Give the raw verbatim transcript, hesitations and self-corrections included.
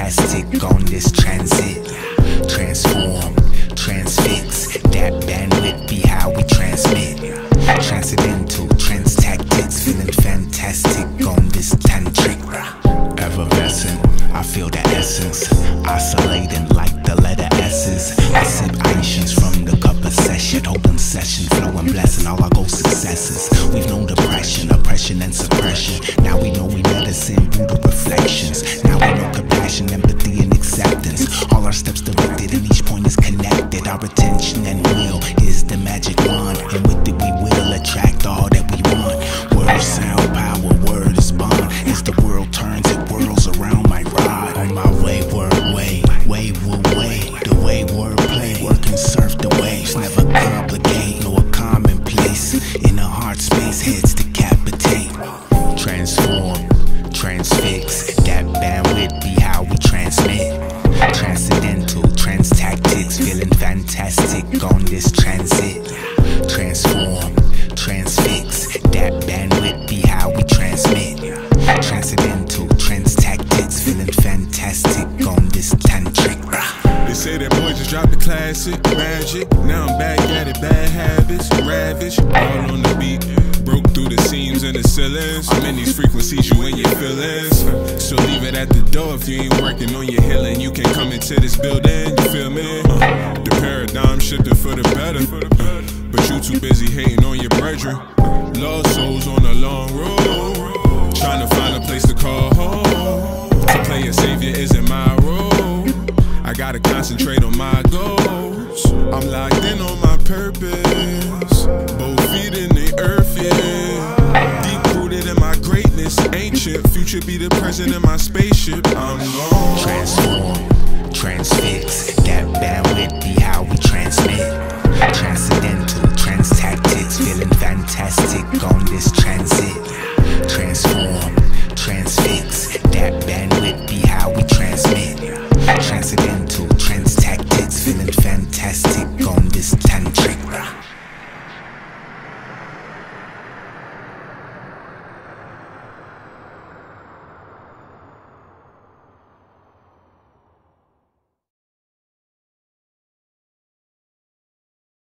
fantastic on this transit. Transform, transfix, that bandwidth be how we transmit. Transcendental, trans tactics, feeling fantastic on this tantric. Effervescent, I feel the essence, oscillating like the letter S's. I sip Aishians from the cup of session, holding session, flowing, blessing all our goal successes. We've known depression, oppression, and suppression. Now we know we medicine, brutal reflections. Now we know compassion, empathy, and acceptance. All our steps directed, and each point is connected. Our attention and will is the magic wand, and with it we will attract all that we want. Word, sound, power, word is bond. As the world turns, it whirls around my rod. On my way, word way, way, woo, way. The way word play, work and surf the waves. Never complicate, no a commonplace. In a heart space, heads decapitate. Transform, transfix, that bandwidth be how we transmit. Transcendental, trans tactics, feeling fantastic on this transit. Transform, transfix, that bandwidth be how we transmit. Transcendental, trans tactics, feeling fantastic on this tantric. They say that boy just dropped the classic, magic. Now I'm back at it, bad habits, ravage, all on the beat. Broke through the seams and the ceilings. I'm in these frequencies, you in your feelings. So leave it at the door if you ain't working on your healing. You can come into this building, you feel me? Uh, the paradigm shifted for the better, uh, but you too busy hating on your brethren. Lost souls on a long road, trying to find a place to call home. To play a savior isn't my role. I gotta concentrate on my goals. I'm locked in on my purpose, both feet in the earth, yeah. Deep rooted in my greatness, ancient. Future be the present in my spaceship. I'm gone. Transform, transfix, that bandwidth be how we transmit. Transcendental, trans tactics, feeling fantastic on this transit. Transform, transfix, that bandwidth be how we transmit. Transcendental, trans tactics, feeling fantastic.